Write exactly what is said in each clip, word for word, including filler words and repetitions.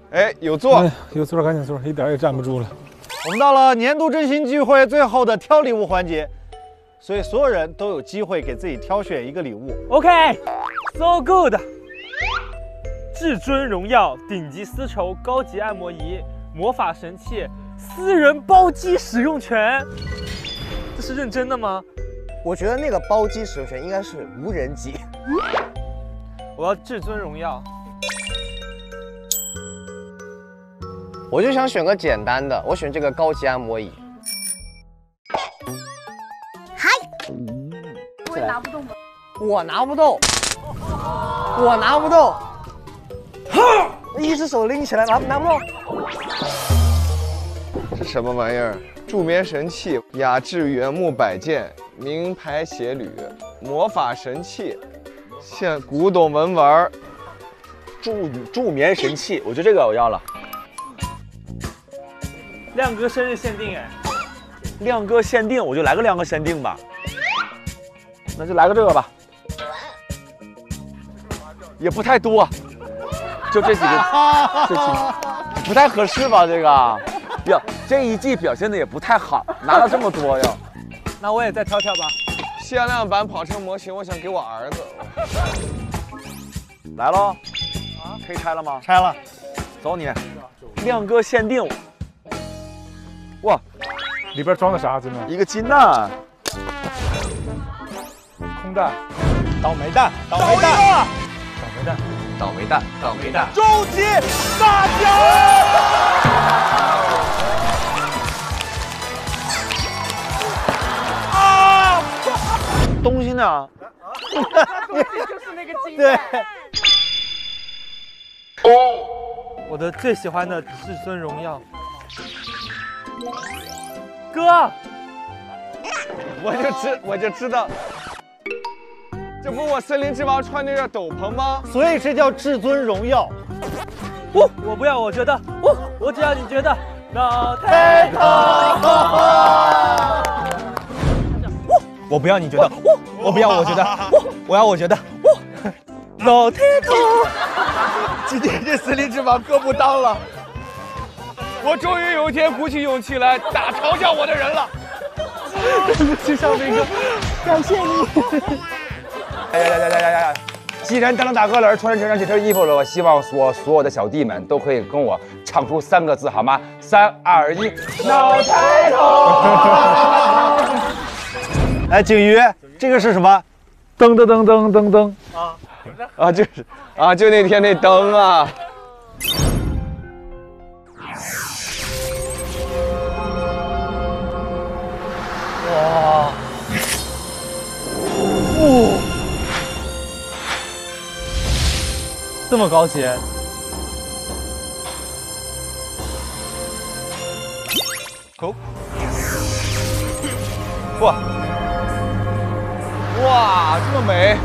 哎，有座， 哎、有座赶紧坐，一点也站不住了。 我们到了年度真心聚会最后的挑礼物环节，所以所有人都有机会给自己挑选一个礼物。 OK，so good。至尊荣耀顶级丝绸高级按摩仪，魔法神器，私人包机使用权。这是认真的吗？ 我觉得那个包机使用权应该是无人机。 我要至尊荣耀。 我就想选个简单的，我选这个高级按摩椅。 嗨，我也拿不动吧？ 我拿不动，我拿不动。一只手拎起来，拿拿不动。 这什么玩意儿？助眠神器、雅致原木摆件、名牌鞋履、魔法神器、现古董文玩、 助助眠神器，我觉得这个我要了。 亮哥生日限定哎， 亮哥限定，我就来个亮哥限定吧。那就来个这个吧，也不太多，就这几个，这几个不太合适吧？这个，呀，这一季表现的也不太好，拿了这么多呀。 那我也再挑挑吧。 限量版跑车模型，我想给我儿子。 来喽，啊，可以拆了吗？ 拆了， 走你，亮哥限定。 哇， 里边装的啥？真的？ 一个金蛋， 空蛋， 倒霉蛋，倒霉蛋， 倒霉蛋， 倒霉蛋，倒霉蛋， 终极大奖！ 啊！东西呢？ 就是那个金对。 我的最喜欢的至尊荣耀。 哥， 我就知我就知道，这不我森林之王穿那个斗篷吗？ 所以这叫至尊荣耀。 哦，我不要，我觉得，哦，我只要你觉得，老太头。 我不要你觉得，我不要我觉得，我要我觉得， 老太头。 今天这森林之王哥不当了。 我终于有一天鼓起勇气来打嘲笑我的人了。 对不起，少明哥，感谢你。 呀呀呀呀呀呀！既然当了大哥了，穿成这身衣服了，我希望我所有的小弟们都可以跟我唱出三个字，好吗？三二一，脑抬头。 哎，景瑜，这个是什么？ 噔噔噔噔噔噔啊啊，就是啊，就那天那灯啊。 哇！哦，这么高级！ 哦，哇哇，这么美！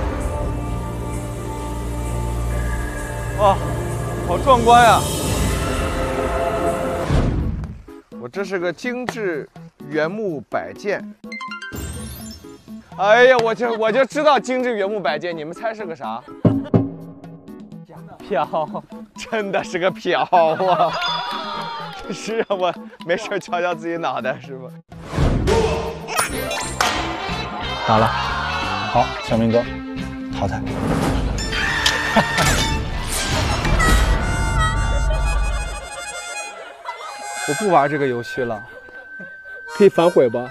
哇，好壮观呀！我这是个精致原木摆件。 哎呀，我就我就知道精致原木摆件，你们猜是个啥？ 瓢， 真的是个瓢啊！真是让我没事敲敲自己脑袋是吧？ 打了，好，小明哥淘汰。 我不玩这个游戏了，可以反悔吧？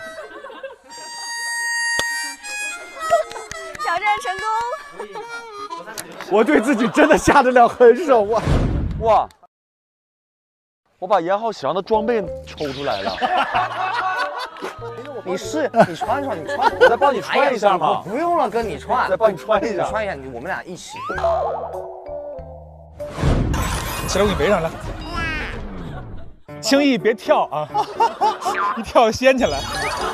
挑战成功！ 我对自己真的下得了狠手啊！ 哇！我把严浩喜欢的装备抽出来了。 你试，你穿穿，你穿， 我再帮你穿一下嘛。 不用了，哥，你穿。 再帮你穿一下， 你穿一下，你我们俩一起。 起来，我给你围上来。轻易别跳啊！一跳掀起来。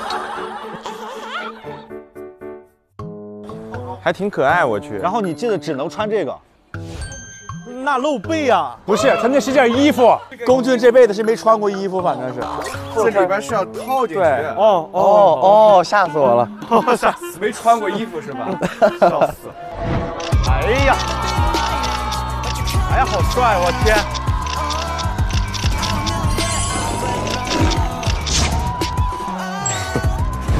还挺可爱，我去。 然后你记得只能穿这个，那露背啊！ 不是，他那是件衣服。 龚俊这辈子是没穿过衣服，反正是。 这里边是要套进去。 对，哦哦哦，吓死我了！ 吓死，没穿过衣服是吧？笑死！ 哎呀，哎呀，好帅！我天！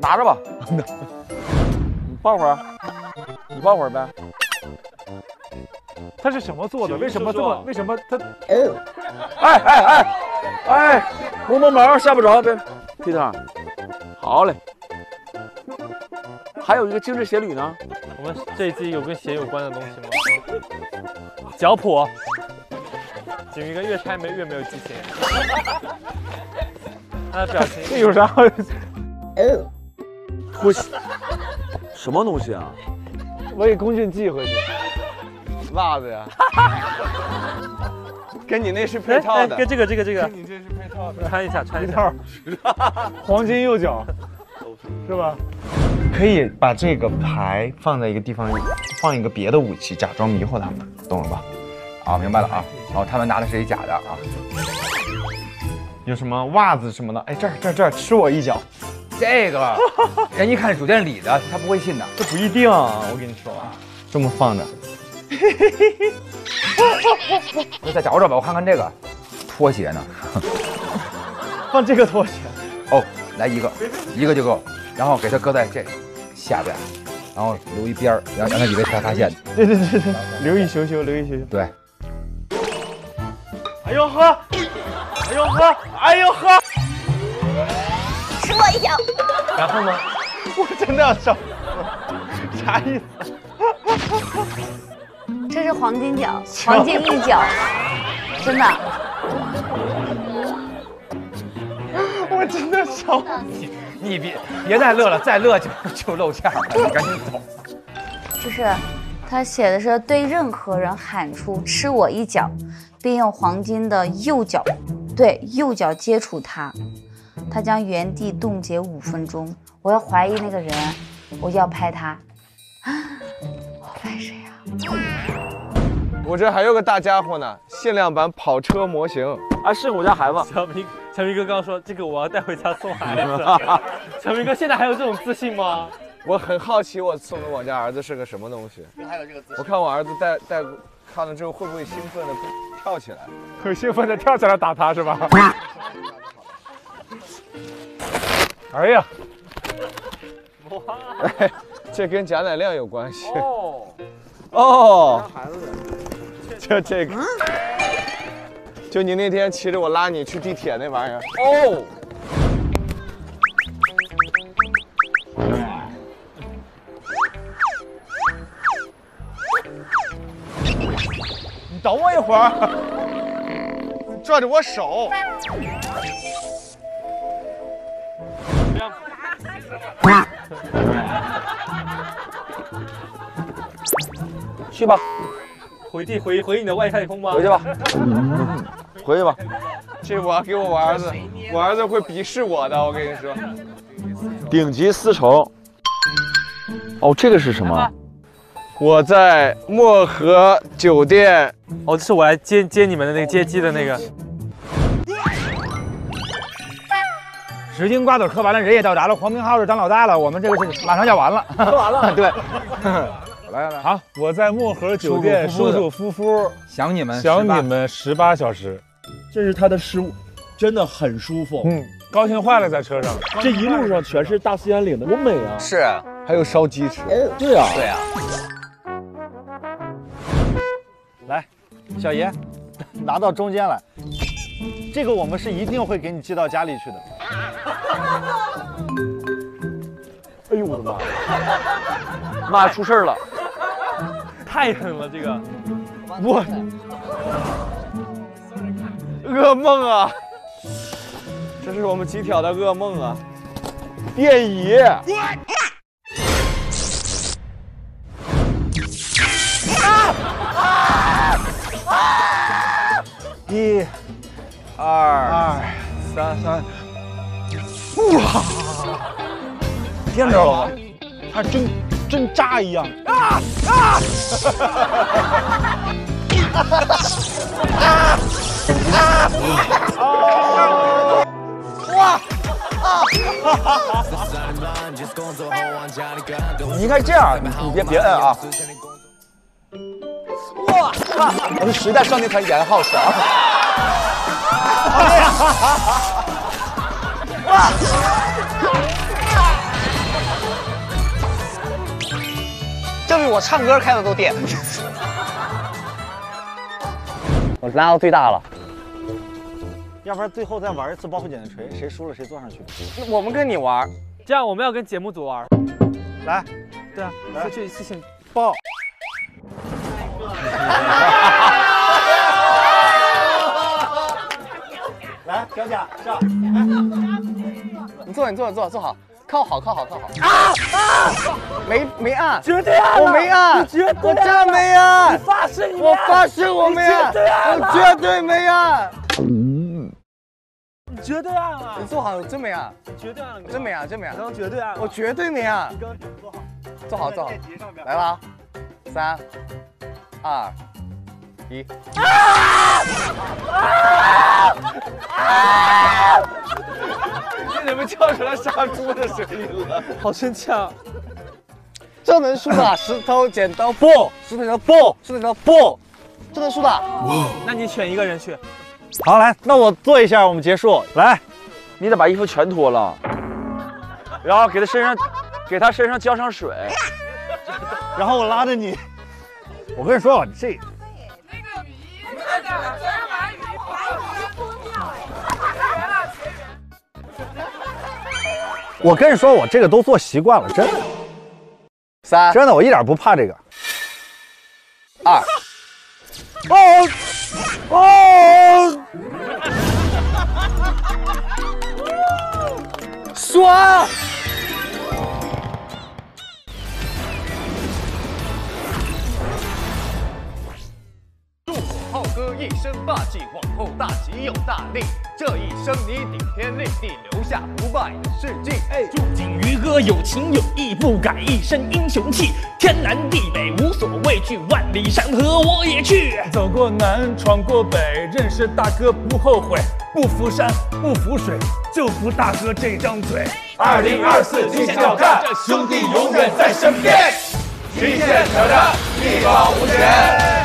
拿着吧，你抱会儿，你抱会儿呗。 它是什么做的？为什么这么？为什么它？ 哎哎哎哎，摸摸毛吓不着，别。Peter， 好嘞。还有一个精致鞋履呢。 我们这一季有跟鞋有关的东西吗？脚蹼。景瑜哥越拆没越没有激情。他的表情。 这有啥？ 我什么东西啊？ 我给龚俊寄回去。 袜子呀。跟你那是配套的。 跟这个这个这个。 跟你这是配套的。 穿一下穿一下。黄金右脚，是吧？ 可以把这个牌放在一个地方，放一个别的武器，假装迷惑他们，懂了吧？ 啊，明白了啊。然后他们拿的是一假的啊。 有什么袜子什么的？哎，这儿这儿这儿，吃我一脚。 这个人一看是酒店里的，他不会信的。 这不一定啊，我跟你说，这么放着。 那再找找吧，我看看这个拖鞋呢。 放这个拖鞋。 哦，来一个，一个就够。然后给它搁在这下边，然后留一边儿，让让他以为才发现。 对对对对，留一羞羞，留一羞羞。 对。 哎呦呵，哎呦呵，哎呦呵， 吃我一脚。 然后呢？我真的要笑，啥意思？ 这是黄金脚，黄金一脚，真的。 我真的笑。 你别别再乐了，再乐就就露馅了，你赶紧走。 就是他写的是对任何人喊出吃我一脚，并用黄金的右脚对右脚接触他，他将原地冻结五分钟。我要怀疑那个人，我就要拍他。我拍谁呀？ 我这还有个大家伙呢，限量版跑车模型。 啊，是我家孩子。 小明，小明哥刚刚说这个我要带回家送孩子。小明哥现在还有这种自信吗？ 我很好奇，我送给我家儿子是个什么东西。 还有这个自信。 我看我儿子带带看了之后，会不会兴奋的跳起来？ 会兴奋的跳起来打他是吧？哎呀， 哇！ 哎，这跟贾乃亮有关系。 哦哦， 孩子的， 就这个。就你那天骑着我拉你去地铁那玩意儿。 哦。 你等我一会儿，拽着我手。 去吧。 回地回回你的外太空吧， 回去吧，回去吧。 这我要给我儿子，我儿子会鄙视我的，我跟你说。 顶级丝绸。哦，这个是什么？ 我在漠河酒店。 哦，这是我来接接你们的那个接机的那个。 十斤瓜子嗑完了，人也到达了，黄明昊是当老大了，我们这个是马上要完了， 嗑完了。 对。来来， 好，我在漠河酒店舒舒服服， 想你们， 想你们十八小时。 这是他的失误，真的很舒服。 嗯，高兴坏了，在车上， 这一路上全是大兴安岭的，多美啊！ 是，还有烧鸡吃。 对啊， 对啊。 来，小爷，拿到中间来，这个我们是一定会给你寄到家里去的。 哎呦我的妈！ 妈出事了！ 太狠了，这个我噩梦啊！这是我们集挑的噩梦啊！电椅。 一、 二、 二、 三、三。 哇！ 见着了吗？它真真炸一样！啊啊！ 啊！哇！啊！ 你应该这样，你别别摁啊！ 哇！我是时代少年团严浩翔。 哇！ 这比我唱歌开的都电。我拉到最大了， 要不然最后再玩一次包袱剪子锤，谁输了谁坐上去。 我们跟你玩， 这样我们要跟节目组玩。 来， 对啊， 来这事情抱。来，小贾上， 你坐，你坐，坐，坐好，靠好，靠好，靠好。啊啊！没没按， 绝对按， 我没按， 绝对我真没按， 你发誓你我发誓我没按，我绝对没按。 你绝对按啊！ 你坐好，我真没按， 你绝对按了， 真没按，真没按， 刚刚绝对按， 我绝对没按。坐好，坐好，来了，三、二、一。啊！啊！啊！ 你怎么叫出来杀猪的声音了？ 好生气啊！ 这能输的，石头剪刀布，石头剪刀布，石头剪刀布，这能输的。 那你选一个人去。 好，来，那我做一下，我们结束。来， 你得把衣服全脱了，然后给他身上，给他身上浇上水， 然后我拉着你。我跟你说，这。我跟你说，我这个都做习惯了，真的。 三， 真的，我一点不怕这个。 二， 哦哦， 爽！浩哥一身霸气，往后大旗又大力，这一生你顶天立地，留下不败的事迹。哎， 祝景瑜哥有情有义，不改一身英雄气，天南地北无所畏惧，万里山河我也去。 走过南，闯过北，认识大哥不后悔，不服山，不服水，就服大哥这张嘴。 二零二四极限挑战，兄弟永远在身边，极限挑战，力保无前。